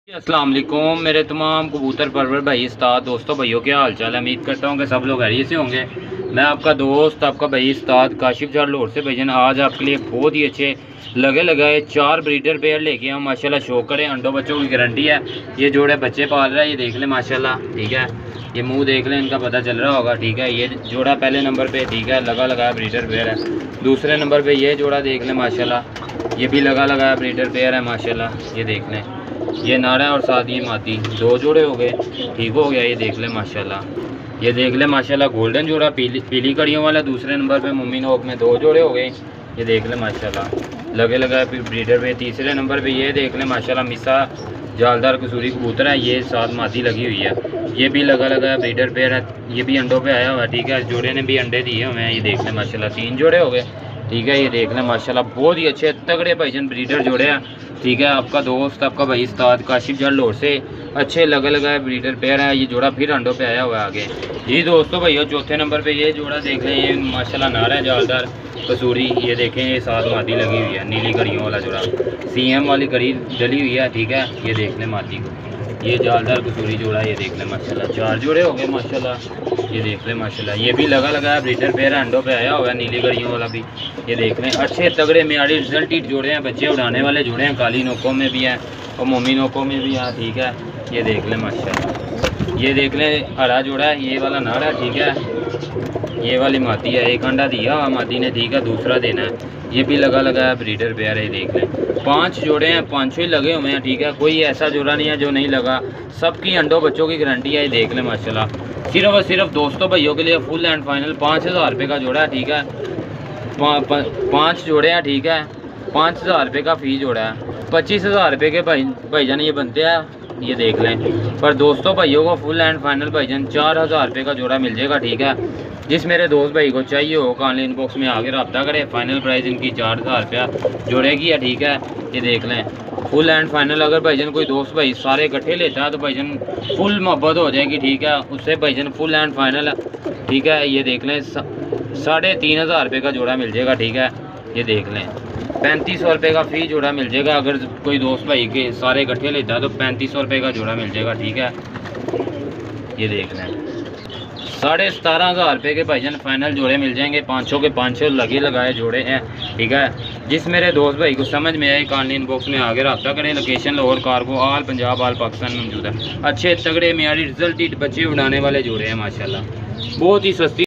अस्सलाम वालेकुम मेरे तमाम कबूतर परवर भाई उस्ताद दोस्तों भाइयों क्या हाल चाल है। उम्मीद करता हूँ कि सब लोग खैरियत से होंगे। मैं आपका दोस्त आपका भाई उस्ताद काशिफ जार लाहौर से भाईजान आज आपके लिए बहुत ही अच्छे लगे लगाए 4 ब्रीडर पेयर लेके आए माशाल्लाह। शो करें अंडों बच्चों की गारंटी है। ये जोड़े बच्चे पाल रहा है, ये देख लें माशाल्लाह, ठीक है। ये मुँह देख लें, इनका पता चल रहा होगा, ठीक है। ये जोड़ा पहले नंबर पर, ठीक है, लगा लगाया ब्रीडर पेयर है। दूसरे नंबर पर ये जोड़ा देख लें माशाल्लाह, ये भी लगा लगाया ब्रीडर पेयर है माशाल्लाह। ये देख लें, ये नारा और साथ ये मादी, 2 जोड़े हो गए, ठीक हो गया। ये देख ले माशाल्लाह, ये देख ले माशाल्लाह गोल्डन जोड़ा पीली कड़ियों वाला। दूसरे नंबर पे मुम्मी नोक में 2 जोड़े हो गए, ये देख ले माशाल्लाह लगे लगा ब्रीडर पे। तीसरे नंबर पे ये देख ले माशाल्लाह मिसा जालदार कसूरी कबूतर है, ये साथ मादी लगी हुई है। ये भी लगा लगा ब्रीडर पेयर है, ये भी अंडों पे आया हुआ है, ठीक है। जोड़े ने भी अंडे दिए हुए हैं, ये देख ले माशाल्लाह 3 जोड़े हो गए, ठीक है। ये देख लें माशाल्लाह बहुत ही अच्छे तगड़े भाईजान ब्रीडर जोड़े हैं, ठीक है। आपका दोस्त आपका भाई उस्ताद काशिफ जार लाहौर से अच्छे लगे लगाए ब्रीडर पेयर है। ये जोड़ा फिर अंडों पे आया हुआ है आगे जी दोस्तों भैया। चौथे नंबर पे ये जोड़ा देख लें, ये माशाल्लाह नारा है जालदार कसूरी, ये देखें ये साथ मादी लगी हुई है, नीली कड़ियों वाला जोड़ा, CM वाली कड़ी डली हुई है, ठीक है। ये देख लें मादी को, ये जालदार कसूरी जोड़ा, ये देख लें माशाल्लाह 4 जोड़े हो गए माशाल्लाह। ये देख लें माशाल्लाह, ये भी लगा लगाया ब्रीडर पेयर है, अंडों पे आया हुआ है, नीली कड़ियों वाला भी। ये देख लें अच्छे तगड़े मियारी रिजल्ट जोड़े हैं, बच्चे उड़ाने वाले जोड़े हैं। काली नोकों में भी हैं और मोमी नोकों में भी हैं, ठीक है। ये देख लें माशाल्लाह, ये देख लें हरा जोड़ा है, ये वाला नारा है, ठीक है। ये वाली मादी है, एक अंडा दिया मादी ने, ठीक है, दूसरा देना है। ये भी लगा लगाया ब्रीडर पेयर है, देख लें 5 जोड़े हैं, 5 ही लगे हुए हैं, ठीक है। कोई ऐसा जोड़ा नहीं है जो नहीं लगा, सबकी अंडों बच्चों की गारंटी है। ये देख लें माशाल्लाह सिर्फ और सिर्फ दोस्तों भाइयों के लिए फुल एंड फाइनल 5000 रुपये का जोड़ा है, ठीक है। 5 जोड़े हैं, ठीक है। 5000 रुपये का फ़ी जोड़ा है, 25000 रुपये के भाईजान ये बनते हैं, ये देख लें। पर दोस्तों भाइयों को फुल एंड फाइनल भाईजान 4000 रुपये का जोड़ा मिल जाएगा, ठीक है। जिस मेरे दोस्त भाई को चाहिए हो कानली इनबॉक्स में आगे रब्ता करें। फाइनल प्राइस इनकी 4000 रुपया जोड़े की है, ठीक है। ये देख लें फुल एंड फाइनल। अगर भाईजान कोई दोस्त भाई सारे इकट्ठे लेता है तो भाईजान फुल मोहब्बत हो जाएगी, ठीक है। उससे भाईजान फुल एंड फाइनल है, ठीक है। ये देख लें 3500 रुपये का जोड़ा मिल जाएगा, ठीक है। ये देख लें 3500 रुपये का फ़ी जोड़ा मिल जाएगा। अगर कोई दोस्त भाई के सारे इकट्ठे लेता है तो 3500 रुपये का जोड़ा मिल जाएगा, ठीक है। ये देख लें 17500 रुपये के भाईजान फाइनल जोड़े मिल जाएंगे। 500 के 500 लगे लगाए जोड़े हैं, ठीक है। जिस मेरे दोस्त भाई को समझ में आए कानली इनबॉक्स में आगे रब्ता करें। Location Lahore cargo all Punjab all Pakistan में मौजूद है। अच्छे तगड़े मियारी रिजल्ट बच्चे उड़ाने वाले जोड़े हैं माशाल्लाह, बहुत ही सस्ती